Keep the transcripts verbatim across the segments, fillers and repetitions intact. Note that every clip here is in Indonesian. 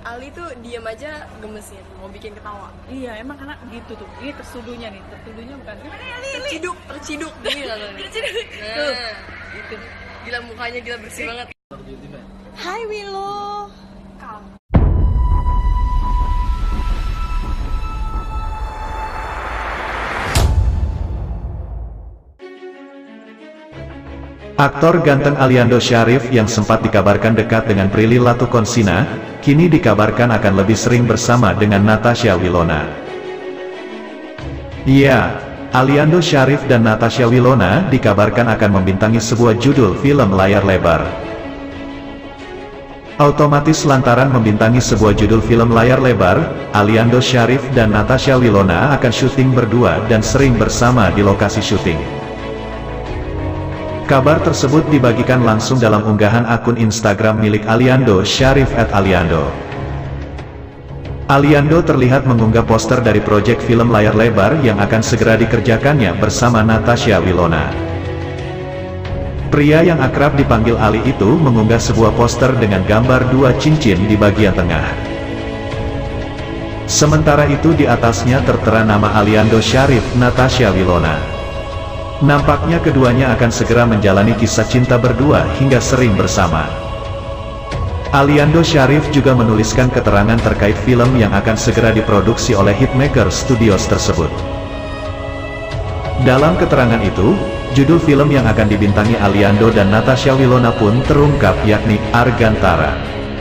Ali tuh diem aja gemesin, mau bikin ketawa. Iya, emang karena gitu tuh. Ini tertuduhnya nih, tertuduhnya bukan. Gimana ya, Li? Terciduk, terciduk gini lah. Terciduk. Nah, itu. Gila mukanya gila bersih banget. Hai Willow. Aktor ganteng Aliando Syarif yang sempat dikabarkan dekat dengan Prilly Latukonsina, kini dikabarkan akan lebih sering bersama dengan Natasha Wilona. Iya, Aliando Syarif dan Natasha Wilona dikabarkan akan membintangi sebuah judul film layar lebar. Otomatis lantaran membintangi sebuah judul film layar lebar, Aliando Syarif dan Natasha Wilona akan syuting berdua dan sering bersama di lokasi syuting. Kabar tersebut dibagikan langsung dalam unggahan akun Instagram milik Aliando Syarif et Aliando. Aliando terlihat mengunggah poster dari proyek film layar lebar yang akan segera dikerjakannya bersama Natasha Wilona. Pria yang akrab dipanggil Ali itu mengunggah sebuah poster dengan gambar dua cincin di bagian tengah. Sementara itu di atasnya tertera nama Aliando Syarif, Natasha Wilona. Nampaknya keduanya akan segera menjalani kisah cinta berdua hingga sering bersama. Aliando Syarif juga menuliskan keterangan terkait film yang akan segera diproduksi oleh Hitmaker Studios tersebut. Dalam keterangan itu, judul film yang akan dibintangi Aliando dan Natasha Wilona pun terungkap, yakni Argantara.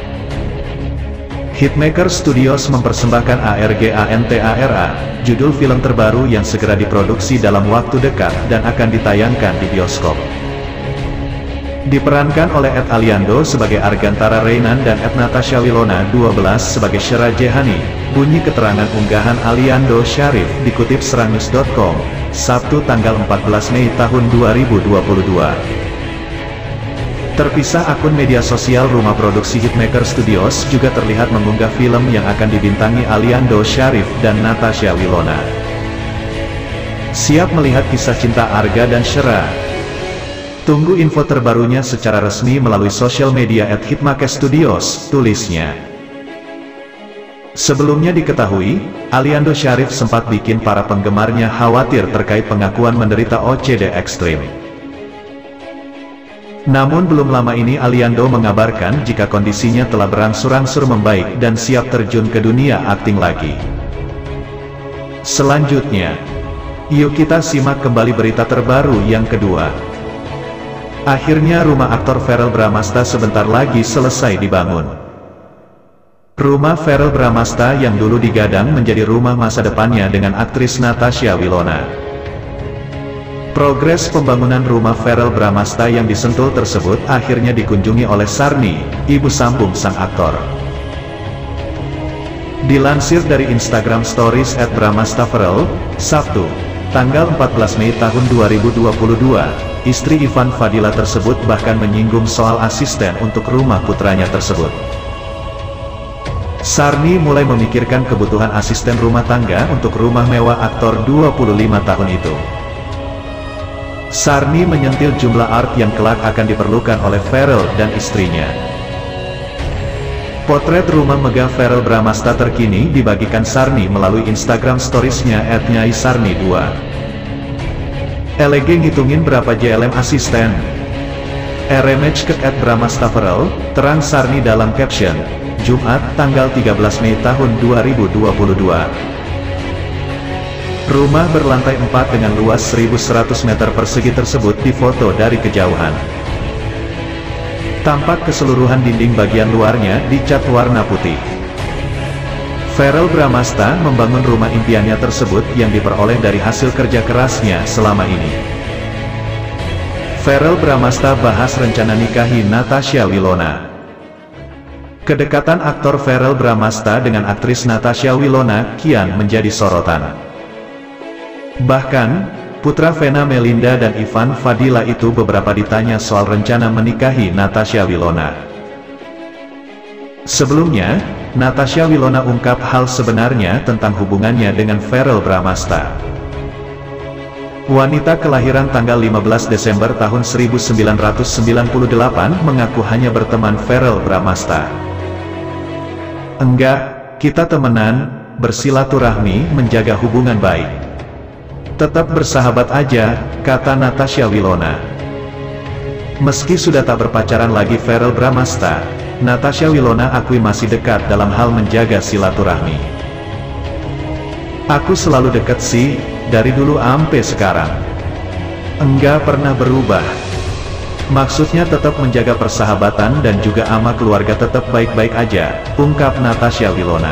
Hitmaker Studios mempersembahkan Argantara, judul film terbaru yang segera diproduksi dalam waktu dekat dan akan ditayangkan di bioskop. Diperankan oleh Ed Aliando sebagai Argantara Reynan dan Ed Natasha Wilona dua belas sebagai Syera Jehani, bunyi keterangan unggahan Aliando Syarif dikutip serangnews titik com, Sabtu tanggal empat belas Mei tahun dua ribu dua puluh dua. Terpisah akun media sosial rumah produksi Hitmaker Studios juga terlihat mengunggah film yang akan dibintangi Aliando Syarif dan Natasha Wilona. Siap melihat kisah cinta Arga dan Syera? Tunggu info terbarunya secara resmi melalui sosial media at Hitmaker Studios, tulisnya. Sebelumnya diketahui, Aliando Syarif sempat bikin para penggemarnya khawatir terkait pengakuan menderita O C D ekstrim. Namun belum lama ini Aliando mengabarkan jika kondisinya telah berangsur-angsur membaik dan siap terjun ke dunia akting lagi. Selanjutnya, yuk kita simak kembali berita terbaru yang kedua. Akhirnya rumah aktor Verrell Bramasta sebentar lagi selesai dibangun. Rumah Verrell Bramasta yang dulu digadang menjadi rumah masa depannya dengan aktris Natasha Wilona. Progres pembangunan rumah Verrell Bramasta yang disentul tersebut akhirnya dikunjungi oleh Sarni, ibu sambung sang aktor. Dilansir dari Instagram Stories at Bramasta Verrell, Sabtu, tanggal empat belas Mei tahun dua ribu dua puluh dua, istri Ivan Fadila tersebut bahkan menyinggung soal asisten untuk rumah putranya tersebut. Sarni mulai memikirkan kebutuhan asisten rumah tangga untuk rumah mewah aktor dua puluh lima tahun itu. Sarni menyentil jumlah art yang kelak akan diperlukan oleh Verrell dan istrinya. Potret rumah megah Verrell Bramasta terkini dibagikan Sarni melalui Instagram Stories-nya at nyai sarni dua. Elege ngitungin berapa J L M asisten? R M H ke at Bramasta Verrell, terang Sarni dalam caption, Jumat, tanggal tiga belas Mei tahun dua ribu dua puluh dua. Rumah berlantai empat dengan luas seribu seratus meter persegi tersebut difoto dari kejauhan. Tampak keseluruhan dinding bagian luarnya dicat warna putih. Verrell Bramasta membangun rumah impiannya tersebut yang diperoleh dari hasil kerja kerasnya selama ini. Verrell Bramasta bahas rencana nikahi Natasha Wilona. Kedekatan aktor Verrell Bramasta dengan aktris Natasha Wilona kian menjadi sorotan. Bahkan, putra Vena Melinda dan Ivan Fadila itu beberapa ditanya soal rencana menikahi Natasha Wilona. Sebelumnya, Natasha Wilona ungkap hal sebenarnya tentang hubungannya dengan Verrell Bramasta. Wanita kelahiran tanggal lima belas Desember tahun seribu sembilan ratus sembilan puluh delapan mengaku hanya berteman Verrell Bramasta. Enggak, kita temenan, bersilaturahmi, menjaga hubungan baik. Tetap bersahabat aja, kata Natasha Wilona. Meski sudah tak berpacaran lagi Verrell Bramasta, Natasha Wilona akui masih dekat dalam hal menjaga silaturahmi. Aku selalu dekat sih, dari dulu ampe sekarang. Enggak pernah berubah. Maksudnya tetap menjaga persahabatan dan juga ama keluarga tetap baik-baik aja, ungkap Natasha Wilona.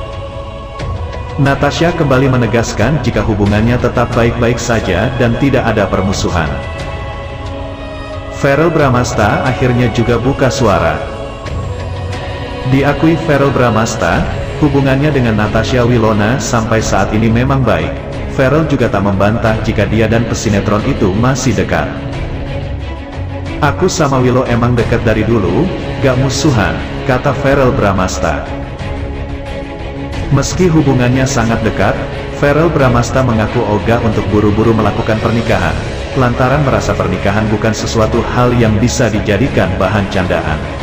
Natasha kembali menegaskan jika hubungannya tetap baik-baik saja dan tidak ada permusuhan. Verrell Bramasta akhirnya juga buka suara. Diakui Verrell Bramasta, hubungannya dengan Natasha Wilona sampai saat ini memang baik. Verrell juga tak membantah jika dia dan pesinetron itu masih dekat. Aku sama Willow emang dekat dari dulu, gak musuhan, kata Verrell Bramasta. Meski hubungannya sangat dekat, Verrell Bramasta mengaku ogah untuk buru-buru melakukan pernikahan, lantaran merasa pernikahan bukan sesuatu hal yang bisa dijadikan bahan candaan.